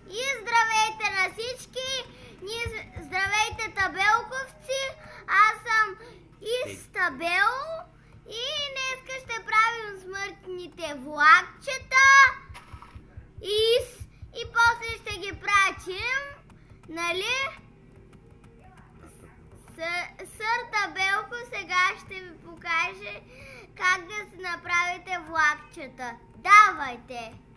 И здравейте на всички! Здравейте, табелковци! Аз съм Изтабел и днес ще правим смъртните влакчета и после ще ги пратим, нали? Сър Табелко сега ще ви покаже как да си направите влакчета. Давайте!